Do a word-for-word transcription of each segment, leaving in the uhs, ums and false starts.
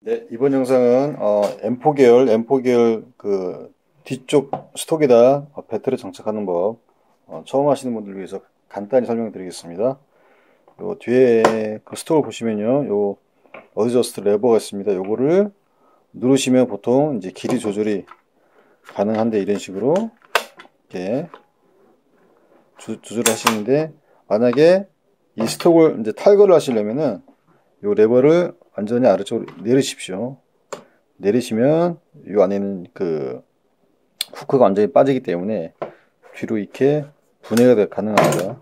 네, 이번 영상은 어, 엠포 계열, 엠포 계열 그 뒤쪽 스톡에다 어, 배터리 장착하는 법 어, 처음 하시는 분들 위해서 간단히 설명드리겠습니다. 요 뒤에 그 스톡을 보시면요, 요 어드저스트 레버가 있습니다. 요거를 누르시면 보통 이제 길이 조절이 가능한데 이런 식으로 이렇게 조, 조절을 하시는데, 만약에 이 스톡을 이제 탈거를 하시려면은 요 레버를 완전히 아래쪽으로 내리십시오. 내리시면 이 안에는 그 후크가 완전히 빠지기 때문에 뒤로 이렇게 분해가 가능합니다.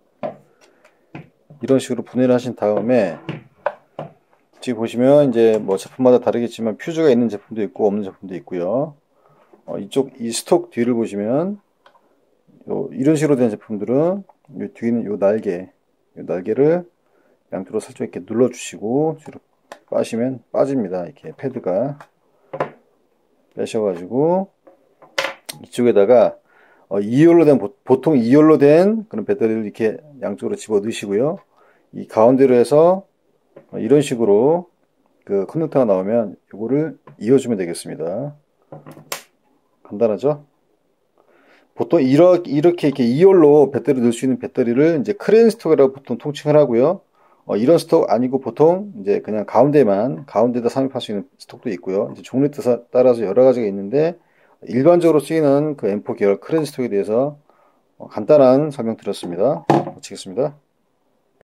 이런 식으로 분해를 하신 다음에 지금 보시면 이제 뭐 제품마다 다르겠지만 퓨즈가 있는 제품도 있고 없는 제품도 있고요. 어, 이쪽 이 스톡 뒤를 보시면 요 이런 식으로 된 제품들은 요 뒤에는 요 날개, 요 날개를 양쪽으로 살짝 이렇게 눌러 주시고 뒤로 빠시면 빠집니다. 이렇게 패드가 빼셔가지고 이쪽에다가 어, 이열로 된 보통 이열로 된 그런 배터리를 이렇게 양쪽으로 집어 넣으시고요. 이 가운데로 해서 어, 이런 식으로 그 커넥터가 나오면 이거를 이어주면 되겠습니다. 간단하죠? 보통 이렇게 이렇게 이렇게 이열로 배터리 넣을 수 있는 배터리를 이제 크레인 스톡이라고 보통 통칭을 하고요. 어, 이런 스톡 아니고 보통 이제 그냥 가운데만 가운데다 삽입할 수 있는 스톡도 있고요. 이제 종류에 따라서 여러 가지가 있는데 일반적으로 쓰이는 그 엠포 계열 크레인 스톡에 대해서 간단한 설명 드렸습니다. 마치겠습니다.